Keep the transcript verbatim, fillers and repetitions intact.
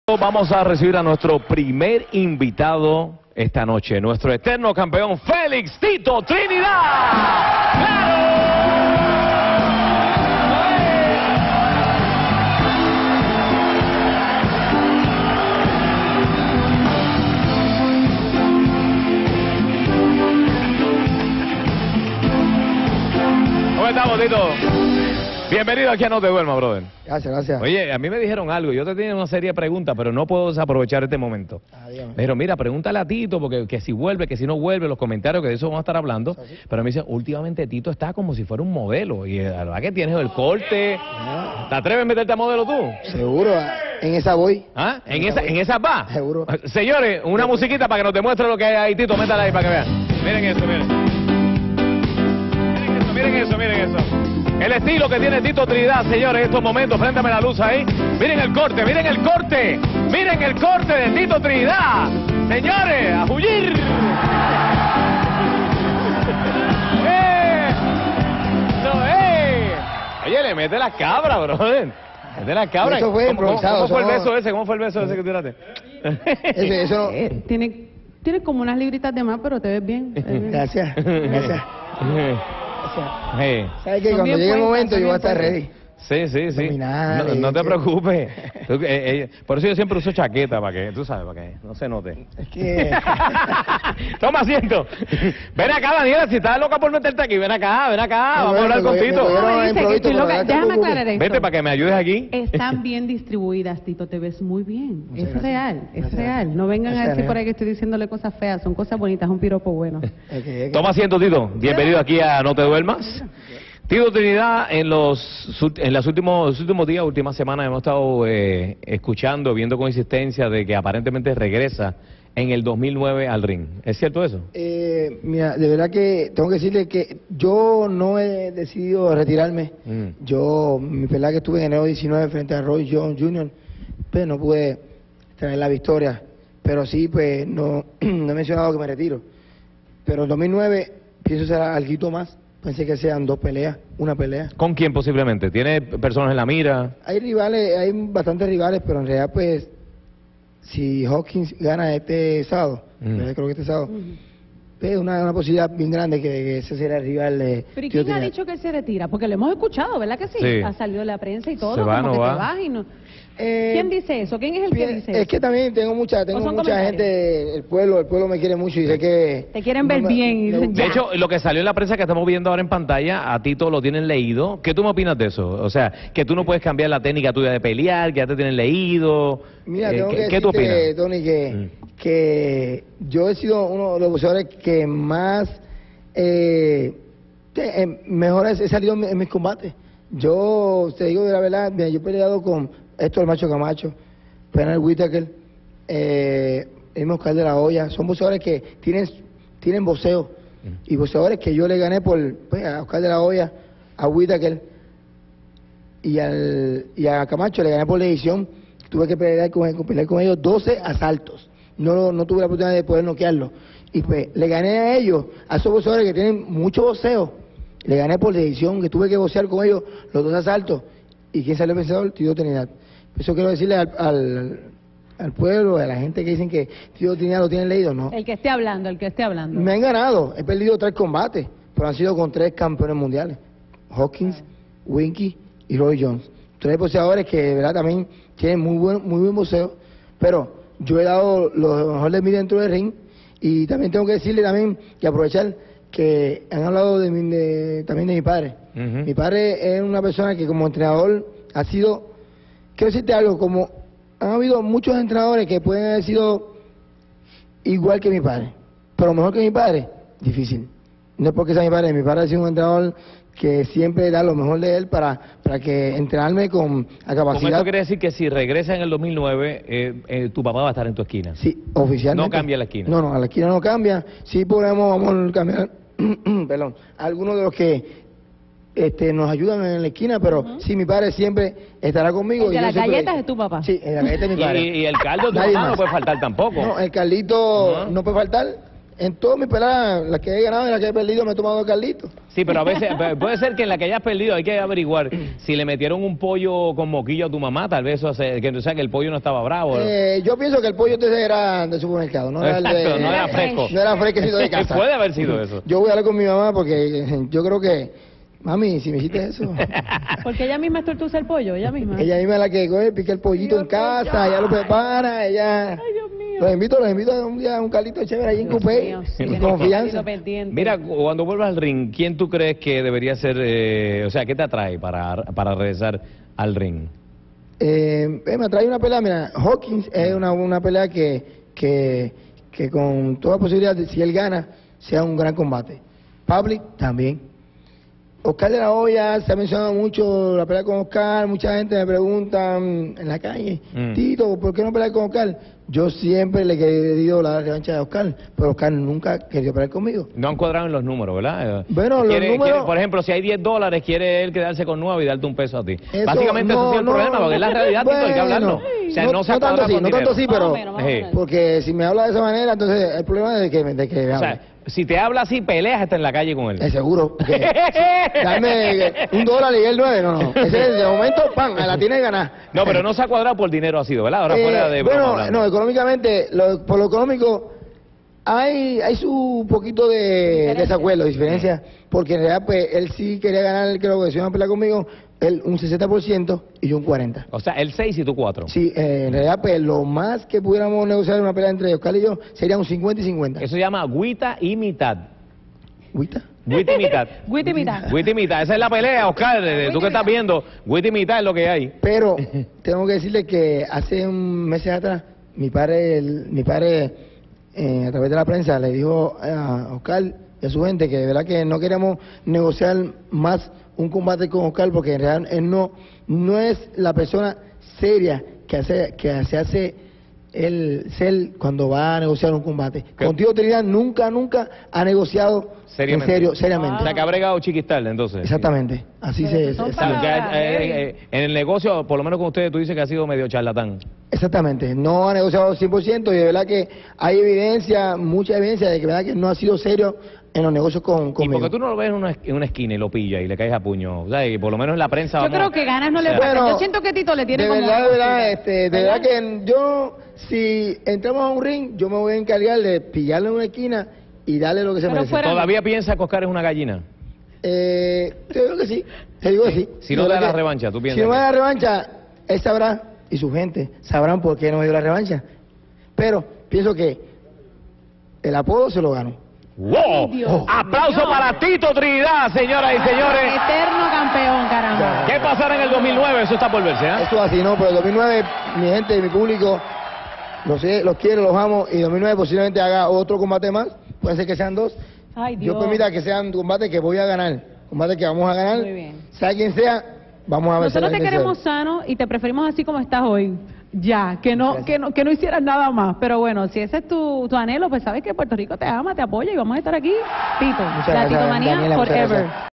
Vamos a recibir a nuestro primer invitado esta noche, nuestro eterno campeón Félix Tito Trinidad. ¡Claro! ¿Cómo estamos, Tito? Bienvenido aquí a No Te Duermas, brother. Gracias, gracias. Oye, a mí me dijeron algo, yo te tenía una serie de preguntas, pero no puedo desaprovechar este momento. Ah, dígame. Pero mira, pregúntale a Tito, porque que si vuelve, que si no vuelve, los comentarios, que de eso vamos a estar hablando. ¿Ah, sí? Pero me dicen, últimamente Tito está como si fuera un modelo, y la verdad que tienes el corte. Ah, ¿Te atreves a meterte a modelo tú? seguro, en esa voy. ¿Ah? ¿En esa, en esa va? Seguro. Señores, una musiquita para que nos demuestre lo que hay ahí, Tito, métala ahí para que vean. Miren eso, miren. Miren eso, miren eso, miren eso. El estilo que tiene Tito Trinidad, señores, en estos momentos, préndame la luz ahí. Miren el corte, miren el corte. Miren el corte de Tito Trinidad. Señores, a fugir. ¡Eh! ¡No, eh! Oye, le mete la cabra, brother. Mete la cabra. Eso fue ¿Cómo, improvisado, ¿Cómo fue el eso- beso ese? ¿Cómo fue el beso ese que tiraste? Eso, eso, Eh, tiene, tiene como unas libritas de más, pero te ves bien. te ves bien. gracias, gracias. gracias. Sí. ¿Sabes que Son cuando bien llegue el puestas, momento son yo voy a bien estar puestas. ready? Sí, sí, sí. Dominar, No, no te eh, preocupes. Tú, eh, eh, por eso yo siempre uso chaqueta, para que, tú sabes, para que no se note. Es que... Toma asiento. Ven acá, Daniela, si estás loca por meterte aquí, ven acá, ven acá, No, vamos a bueno, hablar con me- me Tito. cogieron No, a dice que improviso, estoy pero loca. no te Déjame preocupes. aclarar esto. Vete para que me ayudes aquí. Están bien distribuidas, Tito, te ves muy bien. Muchas es gracias. real, es Gracias. real. No vengan Gracias, a decir Daniela. por ahí que estoy diciéndole cosas feas, son cosas bonitas, un piropo bueno. Ok, ok. Toma asiento, Tito. Bienvenido aquí a No Te Duermas. Tito Trinidad, en los su- en los últimos, los últimos días, últimas semanas, hemos estado eh, escuchando, viendo con insistencia de que aparentemente regresa en el dos mil nueve al ring. ¿Es cierto eso? Eh, mira, de verdad que tengo que decirle que yo no he decidido retirarme. Mm. Yo, mi pelea que estuve en enero diecinueve frente a Roy Jones junior, pues no pude traer la victoria. Pero sí, pues no, no he mencionado que me retiro. Pero en dos mil nueve pienso ser algo más. Pensé que sean dos peleas, una pelea. ¿Con quién posiblemente? ¿Tiene personas en la mira? Hay rivales, hay bastantes rivales, pero en realidad pues si Hawkins gana este sábado, Mm. ¿verdad? Creo que este sábado, es una, una posibilidad bien grande que, que ese será el rival de Pero ¿y Tito quién ha Trinidad. dicho que él se retira? Porque lo hemos escuchado, ¿verdad que sí? Sí. Ha salido en la prensa y todo, Se va, como no que va. te vas y no... Eh, ¿Quién dice eso? ¿Quién es el que Bien, dice es eso? que también tengo mucha, tengo son mucha comentarios? gente, el pueblo, el pueblo me quiere mucho y sé que... Te quieren ver no me- bien y me- dicen, De Ya. hecho, lo que salió en la prensa que estamos viendo ahora en pantalla, a Tito lo tienen leído. ¿Qué tú me opinas de eso? O sea, que tú no puedes cambiar la técnica tuya de pelear, que ya te tienen leído. Mira, Eh, tengo ¿qué, que ¿qué tú decirte, opinas? Tony, que, Mm. que yo he sido uno de los boxeadores que más eh, te- eh, mejor he he salido en, en mis combates. Yo te digo de la verdad, mira, yo he peleado con Héctor Macho Camacho, Pernell Whitaker, eh, el mismo Oscar de la Hoya. Son boxeadores que tienen, tienen boxeo. Y boxeadores que yo le gané por pues, a Oscar de la Hoya, a Whitaker y, al, y a Camacho le gané por decisión. Tuve que pelear con, con- pelear con ellos doce asaltos. No, no tuve la oportunidad de poder noquearlos. Y pues le gané a ellos, a esos boxeadores que tienen mucho boxeo. Le gané por decisión, que tuve que boxear con ellos los dos asaltos. ¿Y quién salió vencedor? Tito Trinidad. Eso quiero decirle al, al, al pueblo, a la gente que dicen que Tito Trinidad lo tienen leído, no. El que esté hablando, el que esté hablando. Me han ganado, he perdido tres combates, pero han sido con tres campeones mundiales. Hawkins, Winky y Roy Jones. Tres boxeadores que de verdad también tienen muy buen, muy buen boxeo, pero yo he dado lo mejor de mí dentro del ring y también tengo que decirle también y aprovechar que han hablado de mi, de- también de mi padre. Ujú. Mi padre es una persona que como entrenador ha sido, quiero decirte algo, como han habido muchos entrenadores que pueden haber sido igual que mi padre, pero mejor que mi padre, difícil. No es porque sea mi padre, mi padre ha sido un entrenador que siempre da lo mejor de él para, para que entrenarme con a Con capacidad. esto quiere decir que si regresa en el dos mil nueve, eh, eh, tu papá va a estar en tu esquina. Sí, oficialmente. No cambia la esquina. No, no, a la esquina no cambia. Sí podemos, vamos a cambiar, perdón, algunos de los que este, nos ayudan en la esquina, pero sí, mi padre siempre estará conmigo. El de y yo las siempre- galletas es tu papá. Sí, en la galleta es mi Y, padre. y el caldo de tu Nadie papá no más. puede faltar tampoco. No, el Carlito Ajá. no puede faltar. En todas mis peladas, las que he ganado y las que he perdido, me he tomado el Carlito. Sí, pero a veces puede ser que en la que hayas perdido hay que averiguar si le metieron un pollo con moquillo a tu mamá, tal vez eso hace, que, o sea, que el pollo no estaba bravo. ¿No? Eh, yo pienso que el pollo este era de supermercado, no era, el de, Exacto, no era fresco. No era fresquecito de casa. Puede haber sido eso. Yo voy a hablar con mi mamá porque yo creo que, mami, si me hiciste eso. Porque ella misma estortuza el pollo, ella misma. Ella misma es la que coge, pica el pollito Dios en casa, mío. ella lo prepara, ella... Ay, Dios mío. Los invito, los invito a un día a un calito chévere ahí en Dios Coupé, mío, sí, en tenemos confianza. que pendiente. Mira, cuando vuelvas al ring, ¿quién tú crees que debería ser, eh, o sea, qué te atrae para, para regresar al ring? Eh, eh, me trae una pelea, mira, Hawkins es una, una pelea que, que, que con toda posibilidad, de, si él gana, sea un gran combate. Public también. Oscar de la Hoya, se ha mencionado mucho la pelea con Oscar, mucha gente me pregunta mm, en la calle, Mm. Tito, ¿por qué no pelear con Oscar? Yo siempre le he querido la revancha de Oscar, pero Oscar nunca quería pelear conmigo. No han cuadrado en los números, ¿verdad? Bueno, los Quiere- números- quiere, por ejemplo, si hay diez dólares, quiere él quedarse con nueve y darte un peso a ti. Eso, Básicamente no, eso sí es el no, problema, porque es la realidad, Tito, hay que hablarlo. O sea, no, no, se no ha tanto cuadrado así, con no tanto así, dinero. pero... Más o menos, más o Sí. menos. Porque si me habla de esa manera, entonces el problema es de que, de que me O hable. sea, si te habla así, peleas hasta en la calle con él. Es seguro. porque Dame un dólar y el nueve, no, no. Ese es de momento, pan, a la tiene que ganar. No, pero no se ha cuadrado por dinero ha sido, ¿verdad? Ahora Eh, fuera de broma bueno, hablando. no, económicamente, lo- por lo económico, hay hay su poquito de Diferencia. desacuerdo, diferencia, porque en realidad, pues, él sí quería ganar, creo que si una pelea conmigo, él un sesenta por ciento y yo un cuarenta por ciento. O sea, el seis y tú cuatro. Sí, eh, en realidad, pues, lo más que pudiéramos negociar en una pelea entre Oscar y yo sería un cincuenta y cincuenta. Eso se llama agüita y mitad. ¿Guita? Agüita y mitad. Guiti mitad. Agüita y mitad. Esa es la pelea, Oscar. de- Tú que estás viendo, agüita y mitad es lo que hay. Pero tengo que decirle que hace un meses atrás, mi padre, el- mi padre eh, a través de la prensa le dijo a Oscar y a su gente que de verdad que no queremos negociar más un combate con Oscar porque en realidad él no, no es la persona seria que hace, que se hace el ser cuando va a negociar un combate. ¿Qué? Contigo Trinidad nunca, nunca ha negociado Seriamente. en serio, seriamente. O sea, que ha bregado chiquistal, entonces. Exactamente, así Pero se, que son se- O sea, que, palabras, eh, eh. eh, en el negocio, por lo menos con ustedes, tú dices que ha sido medio charlatán. Exactamente, no ha negociado cien por ciento y de verdad que hay evidencia, mucha evidencia de que, verdad que no ha sido serio en los negocios con, ¿Y conmigo. porque tú no lo ves en una, en una esquina y lo pillas y le caes a puño? O sea, y por lo menos en la prensa Yo vamos- creo que ganas no le o sea, falta. Bueno, Yo siento que Tito le tiene de como... verdad, de verdad, este, de ¿Verdad? verdad que yo, si entramos a un ring, yo me voy a encargar de pillarlo en una esquina y darle lo que se Pero merece. fuera- ¿Todavía piensas que Oscar es una gallina? Eh, te digo que sí, te digo que sí. Si no De da verdad la que- revancha, ¿tú piensas Si no me que- da la revancha, él sabrá, y su gente sabrán por qué no me dio la revancha. Pero pienso que el apodo se lo ganó. ¡Wow! Dios ¡Aplauso mío! para Tito Trinidad, señoras y señores! Eterno campeón, caramba. ¿Qué pasará en el dos mil nueve? Eso está por verse, ¿eh? Eso así, ¿no? Pero el dos mil nueve, mi gente, mi público, los, sé, los quiero, los amo, y dos mil nueve posiblemente haga otro combate más, puede ser que sean dos. Ay, Dios. Dios permita que sean combates que voy a ganar, combates que vamos a ganar, Muy bien. sea quien sea, vamos a ver. Nosotros te queremos sano y te preferimos así como estás hoy. Ya, que no, que no, que no hicieras nada más. Pero bueno, si ese es tu, tu anhelo, pues sabes que Puerto Rico te ama, te apoya y vamos a estar aquí. Tito, Muchas la gracias, Tito Manía Daniela, muchas forever. gracias.